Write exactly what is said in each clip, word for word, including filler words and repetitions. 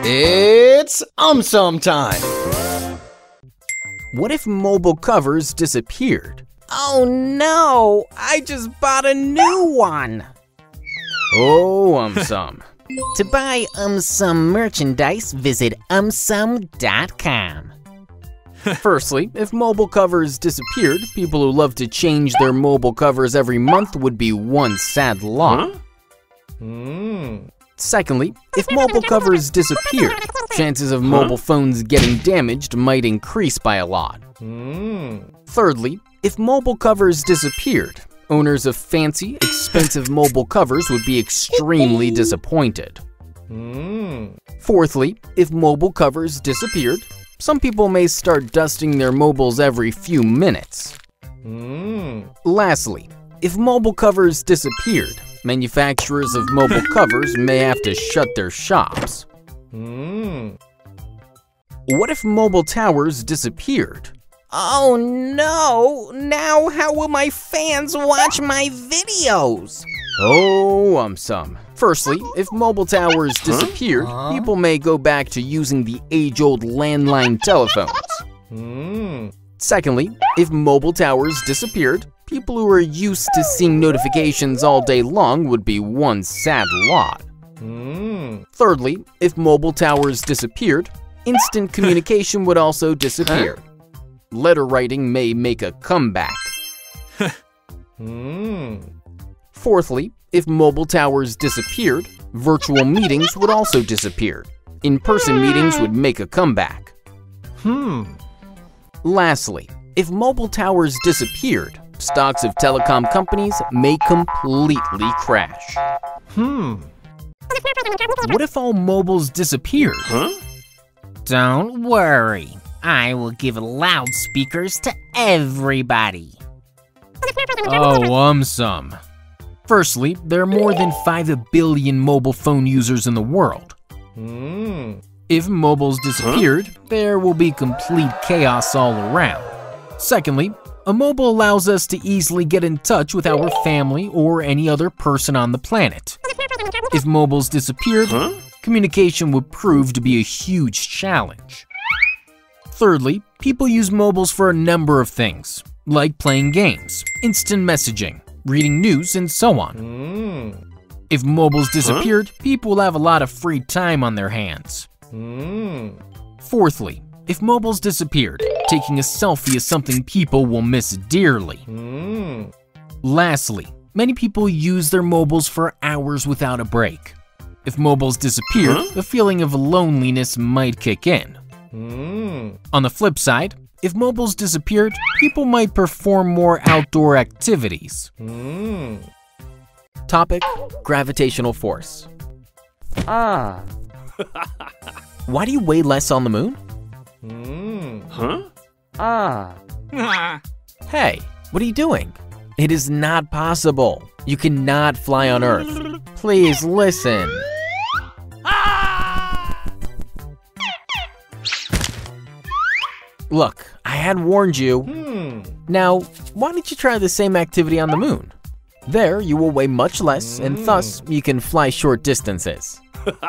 It's AumSum time! What if mobile covers disappeared? Oh no! I just bought a new one! Oh, AumSum. To buy AumSum merchandise, visit um sum dot com. Firstly, if mobile covers disappeared, people who love to change their mobile covers every month would be one sad lot. Huh? Mm. Secondly, if mobile covers disappeared, chances of mobile phones getting damaged might increase by a lot. Mm. Thirdly, if mobile covers disappeared, owners of fancy, expensive mobile covers would be extremely disappointed. Mm. Fourthly, if mobile covers disappeared, some people may start dusting their mobiles every few minutes. Mm. Lastly, if mobile covers disappeared, manufacturers of mobile covers may have to shut their shops. Mm. What if mobile towers disappeared? Oh no! Now how will my fans watch my videos? Oh, AumSum. Firstly, if mobile towers disappeared, huh? people may go back to using the age-old landline telephones. Mm. Secondly, if mobile towers disappeared, people who are used to seeing notifications all day long would be one sad lot. Mm. Thirdly, if mobile towers disappeared, instant communication would also disappear. Huh? Letter writing may make a comeback. mm. Fourthly, if mobile towers disappeared, virtual meetings would also disappear. In-person meetings would make a comeback. Hmm. Lastly, if mobile towers disappeared, stocks of telecom companies may completely crash. Hmm. What if all mobiles disappeared? Huh? Don't worry. I will give loudspeakers to everybody. Oh, AumSum. Firstly, there are more than five billion mobile phone users in the world. Mm. If mobiles disappeared, huh? there will be complete chaos all around. Secondly, a mobile allows us to easily get in touch with our family or any other person on the planet. If mobiles disappeared, huh? communication would prove to be a huge challenge. Thirdly, people use mobiles for a number of things, like playing games, instant messaging, reading news, and so on. Mm. If mobiles disappeared, huh? people will have a lot of free time on their hands. Mm. Fourthly, if mobiles disappeared, taking a selfie is something people will miss dearly. Mm. Lastly, many people use their mobiles for hours without a break. If mobiles disappeared, huh? the feeling of loneliness might kick in. Mm. On the flip side, if mobiles disappeared, people might perform more outdoor activities. Mm. Topic: gravitational force. Ah. Why do you weigh less on the moon? Mm. Huh? Ah. Hey, what are you doing? It is not possible. You cannot fly on Earth. Please listen. Look, I had warned you. Hmm. Now, why don't you try the same activity on the moon? There, you will weigh much less, and mm. thus, you can fly short distances.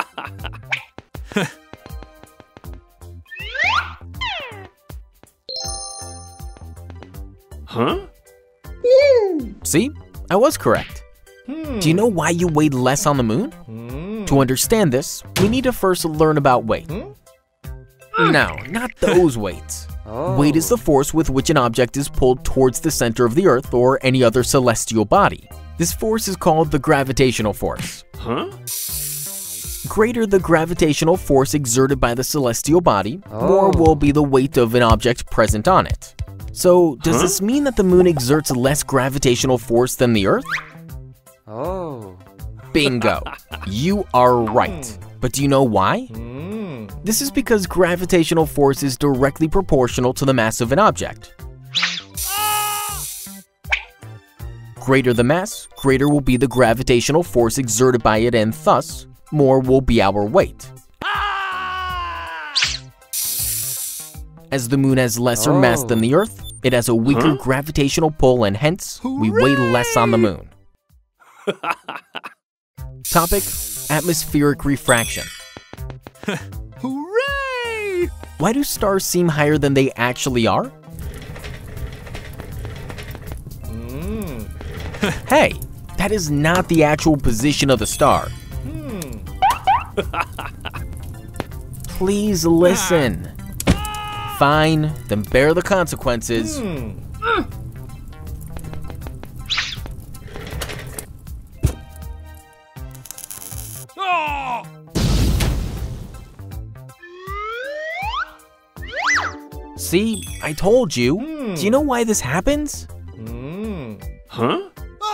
Huh? See? I was correct. Hmm. Do you know why you weighed less on the moon? Hmm. To understand this, we need to first learn about weight. Hmm? No, not those weights. Oh. Weight is the force with which an object is pulled towards the center of the Earth or any other celestial body. This force is called the gravitational force. Huh? Greater the gravitational force exerted by the celestial body, oh. more will be the weight of an object present on it. So, does huh? this mean that the moon exerts less gravitational force than the Earth? Oh. Bingo. You are right. But do you know why? Mm. This is because gravitational force is directly proportional to the mass of an object. Greater the mass, greater will be the gravitational force exerted by it, and thus, more will be our weight. As the moon has lesser oh. mass than the Earth, it has a weaker huh? gravitational pull, and hence, Hooray! we weigh less on the moon. Topic: atmospheric refraction. why do stars seem higher than they actually are? Mm. Hey, that is not the actual position of the star. Hmm. Please listen. Fine, then bear the consequences. Hmm. See, I told you. Hmm. Do you know why this happens? Hmm. Huh?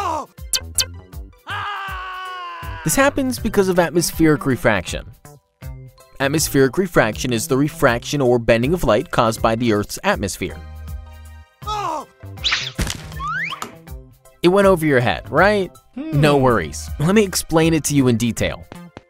This happens because of atmospheric refraction. Atmospheric refraction is the refraction or bending of light caused by the Earth's atmosphere. It went over your head, right? Hmm. No worries. Let me explain it to you in detail.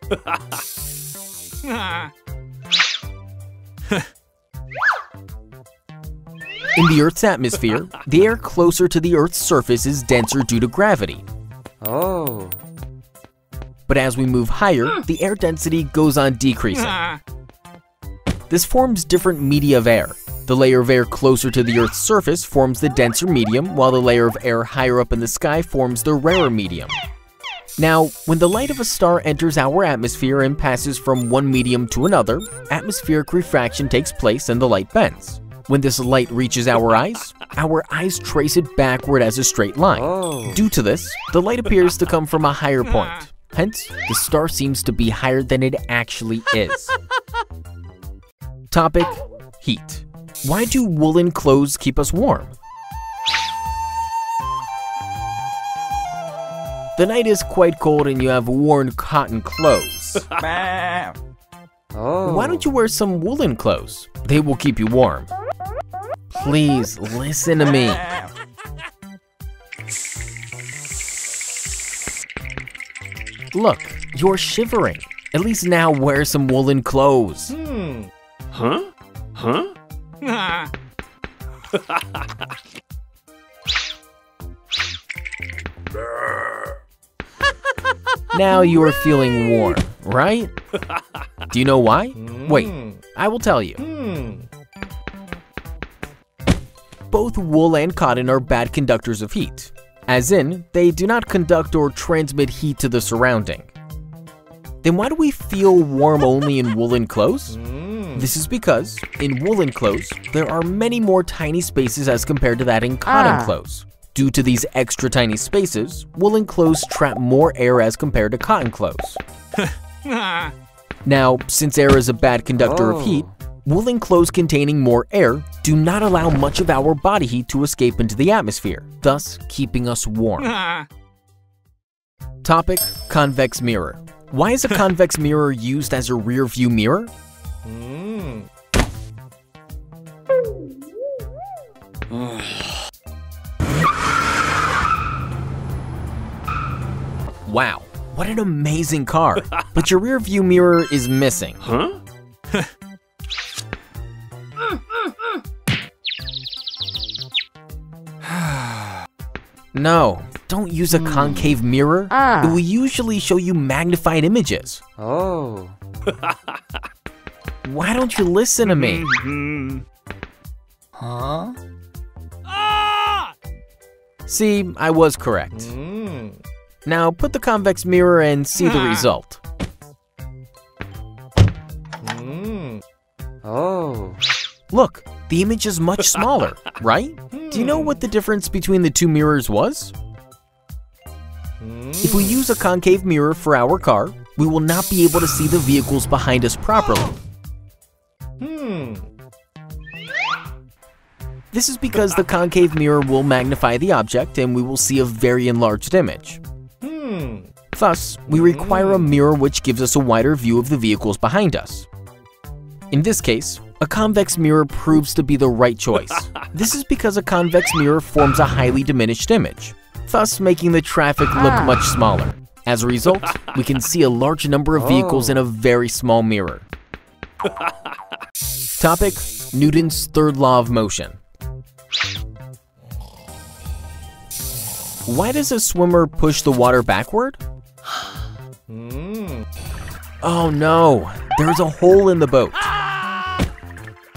In the Earth's atmosphere, the air closer to the Earth's surface is denser due to gravity. Oh. But as we move higher, the air density goes on decreasing. This forms different media of air. The layer of air closer to the Earth's surface forms the denser medium, while the layer of air higher up in the sky forms the rarer medium. Now, when the light of a star enters our atmosphere and passes from one medium to another, atmospheric refraction takes place and the light bends. When this light reaches our eyes, our eyes trace it backward as a straight line. Oh. Due to this, the light appears to come from a higher point. Hence, the star seems to be higher than it actually is. Topic: heat. Why do woolen clothes keep us warm? The night is quite cold and you have worn cotton clothes. Oh. Why don't you wear some woolen clothes? They will keep you warm. Please listen to me. Look, you're shivering. At least now wear some woolen clothes. Hmm. Huh? Huh? Now you are feeling warm, right? Do you know why? Wait, I will tell you. Hmm. Both wool and cotton are bad conductors of heat, as in, they do not conduct or transmit heat to the surrounding. Then why do we feel warm only in woolen clothes? Hmm. This is because, in woolen clothes, there are many more tiny spaces as compared to that in cotton Ah. clothes. Due to these extra tiny spaces, woolen clothes trap more air as compared to cotton clothes. Now, since air is a bad conductor Oh. of heat, woolen clothes containing more air do not allow much of our body heat to escape into the atmosphere, thus keeping us warm. Topic: convex mirror. Why is a convex mirror used as a rear view mirror? Hmm. Wow, what an amazing car, but your rear view mirror is missing. Huh? No, don't use a concave mirror. Ah. It will usually show you magnified images. Oh. Why don't you listen to me? Huh? See, I was correct. Hmm. Now put the convex mirror and see the result. Hmm. Oh. Look, the image is much smaller, right? Do you know what the difference between the two mirrors was? Hmm. If we use a concave mirror for our car, we will not be able to see the vehicles behind us properly. Hmm. This is because the concave mirror will magnify the object and we will see a very enlarged image. Hmm. Thus, we require a mirror which gives us a wider view of the vehicles behind us. In this case, a convex mirror proves to be the right choice. This is because a convex mirror forms a highly diminished image, thus making the traffic look Ah. much smaller. As a result, we can see a large number of vehicles in a very small mirror. Topic: Newton's third law of motion. Why does a swimmer push the water backward? Hmm. Oh no, there's a hole in the boat.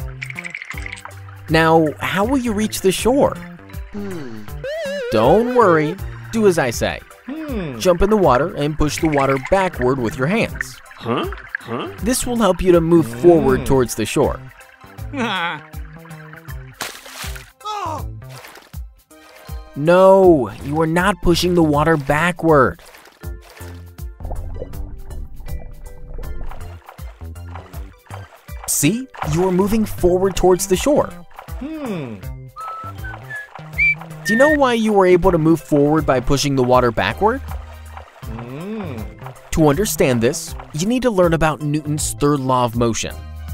Now, how will you reach the shore? Hmm. Don't worry, do as I say. Hmm. Jump in the water and push the water backward with your hands. Huh? Huh? This will help you to move forward towards the shore. No, you are not pushing the water backward. See, you are moving forward towards the shore. Hmm. Do you know why you were able to move forward by pushing the water backward? Hmm. To understand this, you need to learn about Newton's third law of motion.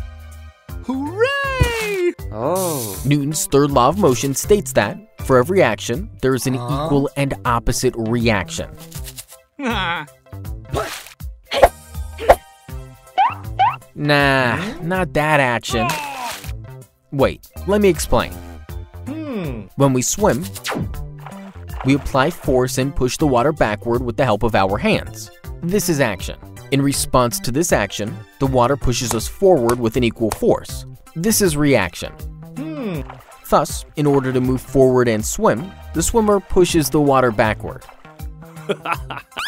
Hooray! Oh. Newton's third law of motion states that, for every action, there is an equal and opposite reaction. Nah, not that action. Wait, let me explain. Hmm. When we swim, we apply force and push the water backward with the help of our hands. This is action. In response to this action, the water pushes us forward with an equal force. This is reaction. Hmm. Thus, in order to move forward and swim, the swimmer pushes the water backward.